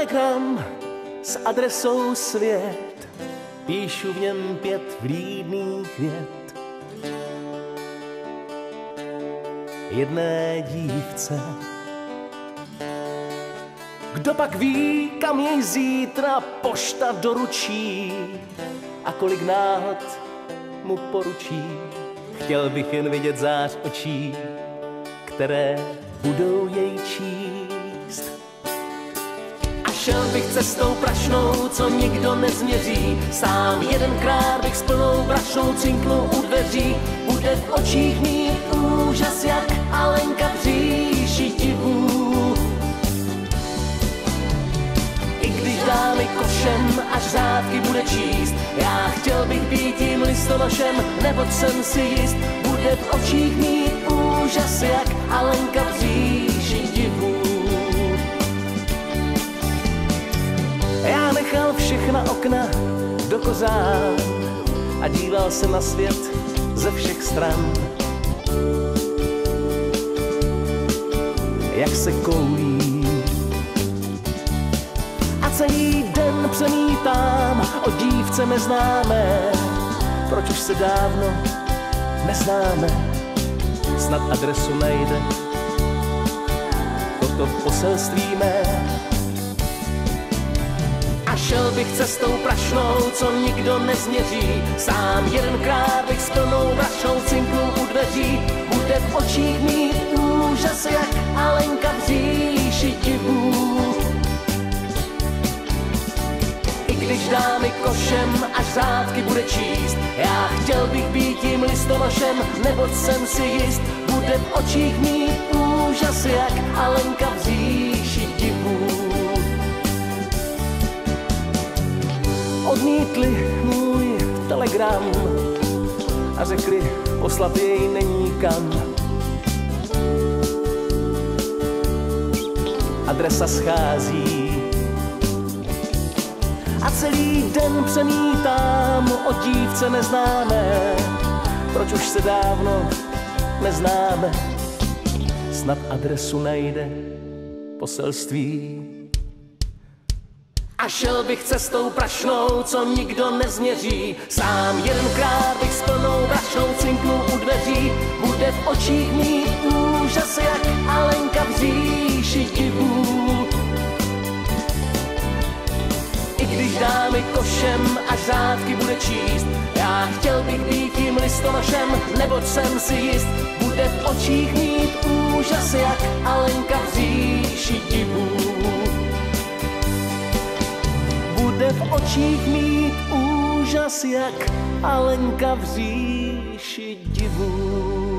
telegram s adresou svět, píšu v něm 5 vlídných vět. Jedné dívce. Kdo pak ví, kam jej zítra pošta doručí a kolik náhod mu poručí. Chtěl bych jen vidět zář očí, které budou jej číst. A šel bych cestou prašnou, co nikdo nezměří. Sám jedenkrát bych s plnou brašnou cinknul u dveří. Bude v očích mít úžas jak Alenka v říši divů. I když dá mi košem, až řádky bude číst, já chtěl bych být tím listonošem, neboť jsem si jist. Bude v očích mít úžas jak Alenka v říši divů. Já nechal všechna okna do kozán a díval se na svět ze všech stran. Jak se koulí a celý den přemítám o dívce neznámé. Proč už se dávno neznáme, snad adresu najde toto poselství mé. A šel bych cestou prašnou, co nikdo nezměří. Sám jedenkrát bych s plnou brašnou cinknul u dveří. Bude v očích mít úžas jak Alenka v říši divů. I když dá mi košem, až řádky bude číst, já chtěl bych být tím listonošem, neboť jsem si jist. Bude v očích mít úžas jak Alenka v říši divů. Odmítli můj telegram a řekli, poslat jej není kam. Adresa schází a celý den přemítám o dívce neznámé. Proč už se dávno neznáme, snad adresu najde poselství. A šel bych cestou prašnou, co nikdo nezměří. Sám jedenkrát bych s plnou brašnou cinknul u dveří. Bude v očích mít úžas jak Alenka v říši divů. I když dá mi košem, až řádky bude číst, já chtěl bych být tím listonošem, neboť jsem si jist. Bude v očích mít úžas jak Alenka v říši divů. Bude v očích mít úžas jak Alenka v říši divů.